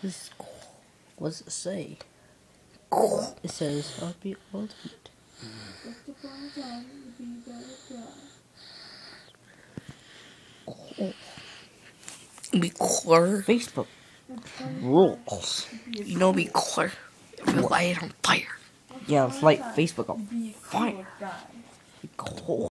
This is cool. What does it say? It says Heartbeat Ultimate. Be clear. Facebook rules. You know, be clear. You light it on fire. Yeah, let's light Facebook on fire. Be cool.